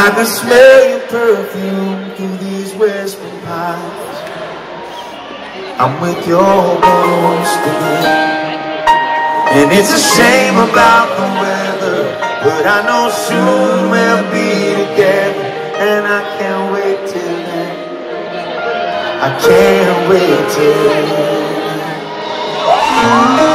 I can smell your perfume through these whispering pines. I'm with your ghost again. And it's a shame about the weather, but I know soon we'll be together. And I can't wait till then. I can't wait till then.